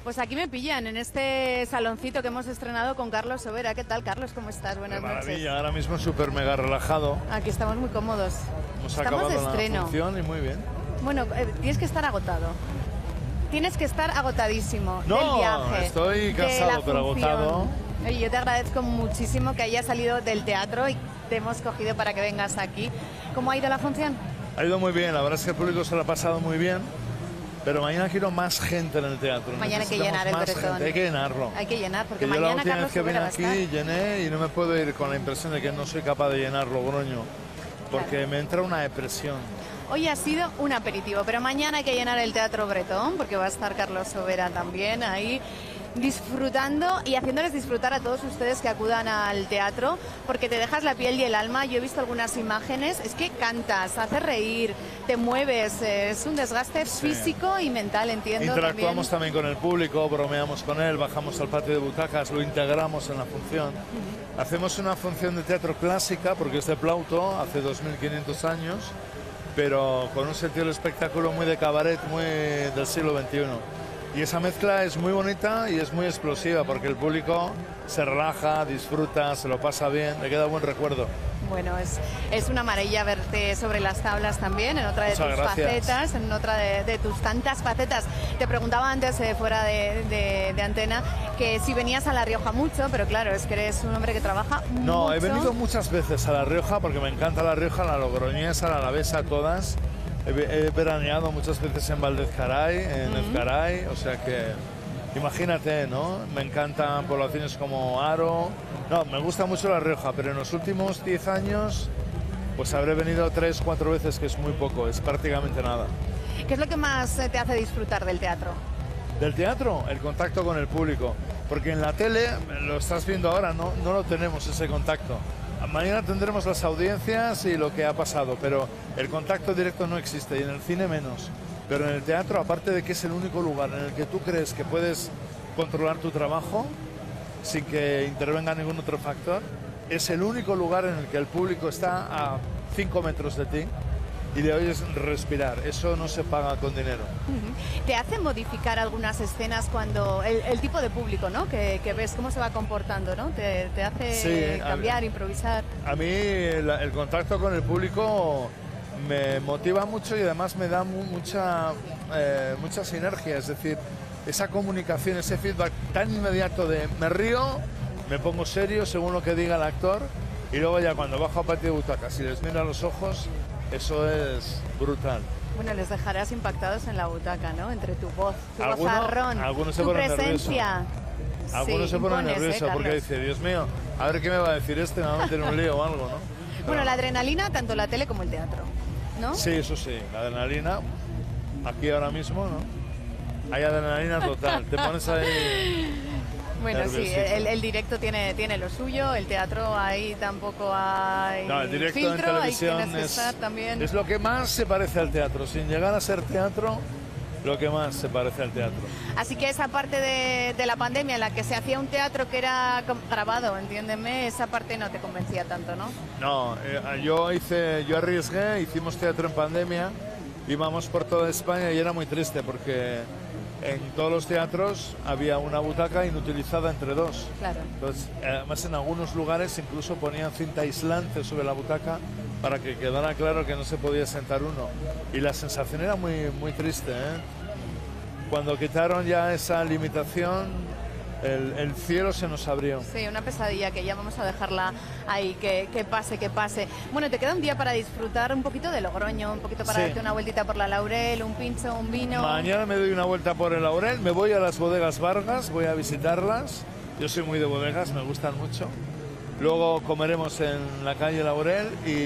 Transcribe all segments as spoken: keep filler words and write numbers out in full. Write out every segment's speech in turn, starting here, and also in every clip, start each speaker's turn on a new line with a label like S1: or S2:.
S1: Pues aquí me pillan, en este saloncito que hemos estrenado con Carlos Sobera. ¿Qué tal, Carlos? ¿Cómo estás? Buenas
S2: Qué maravilla,
S1: noches.
S2: ahora mismo súper mega relajado.
S1: Aquí estamos muy cómodos.
S2: Hemos
S1: estamos
S2: acabado
S1: de estreno.
S2: la función y muy bien.
S1: Bueno, eh, tienes que estar agotado. Tienes que estar agotadísimo
S2: No,
S1: del viaje.
S2: estoy
S1: de
S2: cansado,
S1: la
S2: pero
S1: función.
S2: agotado.
S1: Oye, yo te agradezco muchísimo que hayas salido del teatro y te hemos cogido para que vengas aquí. ¿Cómo ha ido la función?
S2: Ha ido muy bien, la verdad es que el público se lo ha pasado muy bien. Pero mañana quiero más gente en el teatro.
S1: Mañana hay que llenar el Bretón.
S2: Hay que llenarlo.
S1: Hay que llenar, porque
S2: Que yo
S1: mañana
S2: la última
S1: Carlos
S2: vez que vine
S1: Sobera va a
S2: aquí
S1: estar.
S2: llené y no me puedo ir con la impresión de que no soy capaz de llenar Logroño. Porque
S1: Claro.
S2: me entra una depresión.
S1: Hoy ha sido un aperitivo, pero mañana hay que llenar el Teatro Bretón, porque va a estar Carlos Sobera también ahí disfrutando y haciéndoles disfrutar a todos ustedes que acudan al teatro, porque te dejas la piel y el alma. Yo he visto algunas imágenes, es que cantas, haces reír, te mueves, eh, es un desgaste
S2: Sí.
S1: físico y mental, entiendo.
S2: Interactuamos
S1: también.
S2: también. con el público, bromeamos con él, bajamos al patio de butacas, lo integramos en la función. Hacemos una función de teatro clásica, porque es de Plauto, hace dos mil quinientos años, pero con un sentido del espectáculo muy de cabaret, muy del siglo veintiuno. Y esa mezcla es muy bonita y es muy explosiva, porque el público se relaja, disfruta, se lo pasa bien, le queda buen recuerdo.
S1: Bueno, es, es una maravilla verte sobre las tablas también, en otra de
S2: Muchas
S1: tus
S2: gracias.
S1: facetas, en otra de, de tus tantas facetas. Te preguntaba antes, eh, fuera de, de- de antena, que si venías a La Rioja mucho, pero claro, es que eres un hombre que trabaja mucho.
S2: No, he venido muchas veces a La Rioja, porque me encanta La Rioja, la logroñesa, la alavesa, todas. He, he veraneado muchas veces en Valdezcaray, en Ezcaray, o sea que imagínate, ¿no? Me encantan poblaciones como Haro. No, me gusta mucho La Rioja, pero en los últimos diez años pues habré venido tres, cuatro veces, que es muy poco, es prácticamente nada.
S1: ¿Qué es lo que más eh, te hace disfrutar del teatro?
S2: Del teatro, el contacto con el público, porque en la tele, lo estás viendo ahora, no, no lo tenemos ese contacto. Mañana tendremos las audiencias y lo que ha pasado, pero el contacto directo no existe, y en el cine menos. Pero en el teatro, aparte de que es el único lugar en el que tú crees que puedes controlar tu trabajo sin que intervenga ningún otro factor, es el único lugar en el que el público está a cinco metros de ti y le oyes respirar. Eso no se paga con dinero.
S1: Ujú. ¿Te hace modificar algunas escenas cuando el, el tipo de público, ¿no? Que, que ves cómo se va comportando, ¿no? ¿Te, te hace
S2: Sí, a-
S1: cambiar, improvisar?
S2: A mí el, el contacto con el público me motiva mucho y además me da mu- mucha, eh, mucha sinergia, es decir, esa comunicación, ese feedback tan inmediato de me río, me pongo serio según lo que diga el actor, y luego ya cuando bajo a patio de butacas y les miro a los ojos, eso es brutal.
S1: Bueno, les dejarás impactados en la butaca, ¿no? Entre tu voz, tu
S2: Alguno-
S1: vozarrón,
S2: algunos se
S1: tu
S2: ponen
S1: presencia.
S2: Algunos
S1: Sí,
S2: se ponen
S1: impones, ¿eh,
S2: nerviosos porque
S1: Carlos?
S2: dice, Dios mío, a ver qué me va a decir este, me va a meter en un lío o algo, ¿no?
S1: Bueno,
S2: Pero-
S1: la adrenalina, tanto la tele como el teatro, ¿no?
S2: Sí, eso sí, la adrenalina, aquí ahora mismo, ¿no? Hay adrenalina total, te pones ahí...
S1: Bueno, sí,
S2: nerviosito.
S1: el, el directo tiene, tiene lo suyo, el teatro ahí tampoco hay
S2: No, el directo
S1: filtro,
S2: en televisión
S1: ahí tienes que
S2: es,
S1: estar también.
S2: es lo que más se parece al teatro, sin llegar a ser teatro, lo que más se parece al teatro.
S1: Así que esa parte de, de la pandemia en la que se hacía un teatro que era com- grabado, entiéndeme, esa parte no te convencía tanto, ¿no?
S2: No, eh, yo hice, yo arriesgué, hicimos teatro en pandemia, íbamos por toda España y era muy triste porque en todos los teatros había una butaca inutilizada entre dos.
S1: Claro.
S2: Entonces, además en algunos lugares incluso ponían cinta aislante sobre la butaca para que quedara claro que no se podía sentar uno. Y la sensación era muy, muy triste, ¿eh? Cuando quitaron ya esa limitación, el, el cielo se nos abrió.
S1: Sí, una pesadilla que ya vamos a dejarla ahí, que, que pase, que pase. Bueno, te queda un día para disfrutar un poquito de Logroño, un poquito para
S2: Sí.
S1: darte una vueltita por la Laurel, un pincho, un vino.
S2: Mañana me doy una vuelta por el Laurel, me voy a las bodegas Vargas, voy a visitarlas. Yo soy muy de bodegas, me gustan mucho. Luego comeremos en la calle Laurel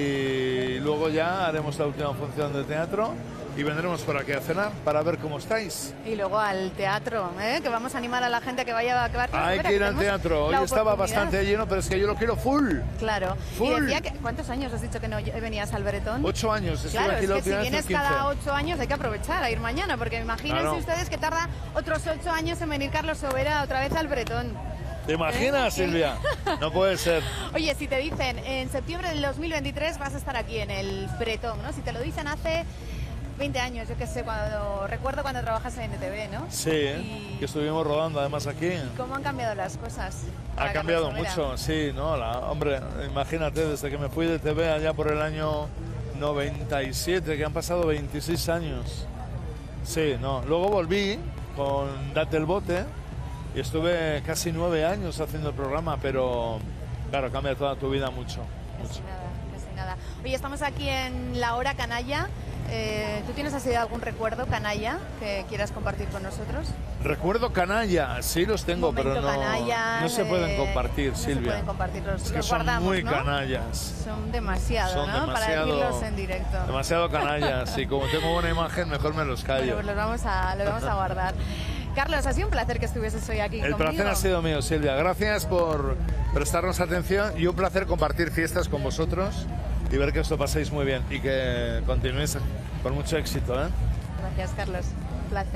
S2: y luego ya haremos la última función de teatro y vendremos por aquí a cenar para ver cómo estáis.
S1: Y luego al teatro, ¿eh? Que vamos a animar a la gente a que vaya a acabar.
S2: Hay que ir al teatro. Hoy estaba bastante lleno, pero es que yo lo quiero full.
S1: Claro.
S2: Full.
S1: Y decía que, ¿cuántos años has dicho que no venías al Bretón?
S2: Ocho años, estuve
S1: Claro,
S2: aquí
S1: es
S2: la
S1: que si
S2: última vez
S1: vienes
S2: el quince.
S1: cada ocho años hay que aprovechar a ir mañana, porque imagínense
S2: Claro.
S1: ustedes que tarda otros ocho años en venir Carlos Sobera otra vez al Bretón.
S2: ¿Te imaginas,
S1: ¿Eh?
S2: Silvia? No puede ser.
S1: Oye, si te dicen en septiembre del dos mil veintitrés vas a estar aquí en el Bretón, ¿no? Si te lo dicen hace veinte años, yo qué sé, cuando recuerdo cuando trabajas en N T V, ¿no?
S2: Sí,
S1: Y-
S2: que estuvimos rodando además aquí.
S1: ¿Cómo han cambiado las cosas?
S2: Ha
S1: para
S2: cambiado
S1: Carlos Sobera?
S2: mucho, sí, ¿no? La, hombre, imagínate, desde que me fui de T V allá por el año noventa y siete, que han pasado veintiséis años. Sí, no. Luego volví con Date el Bote y estuve casi nueve años haciendo el programa, pero claro, cambia toda tu vida mucho.
S1: Casi
S2: mucho.
S1: nada, casi nada. Oye, estamos aquí en la hora canalla. Eh, ¿Tú tienes así algún recuerdo canalla que quieras compartir con nosotros?
S2: Recuerdo canalla, sí los tengo,
S1: Momento
S2: pero no,
S1: canalla,
S2: no se pueden
S1: eh,
S2: compartir,
S1: no se
S2: Silvia.
S1: pueden compartir, los,
S2: Es que
S1: los
S2: son
S1: guardamos,
S2: muy
S1: ¿no?
S2: canallas.
S1: Son demasiado,
S2: Son
S1: ¿no? Para
S2: demasiado,
S1: decirlos en directo.
S2: demasiado canallas y como tengo buena imagen mejor me los
S1: Bueno,
S2: callo.
S1: pues los vamos a, los vamos a guardar. Carlos, ha sido un placer que estuvieses hoy aquí
S2: El
S1: conmigo.
S2: placer ha sido mío, Silvia. Gracias por prestarnos atención y un placer compartir fiestas con vosotros y ver que os lo paséis muy bien y que continuéis con mucho éxito, ¿eh?
S1: Gracias, Carlos. Un placer.